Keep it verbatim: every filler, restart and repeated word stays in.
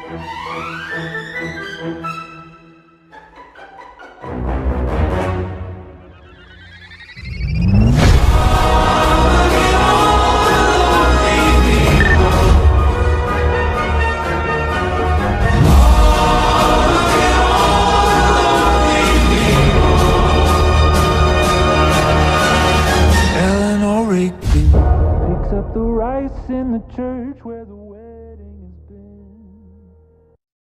Eleanor Rigby picks up the rice in the church where the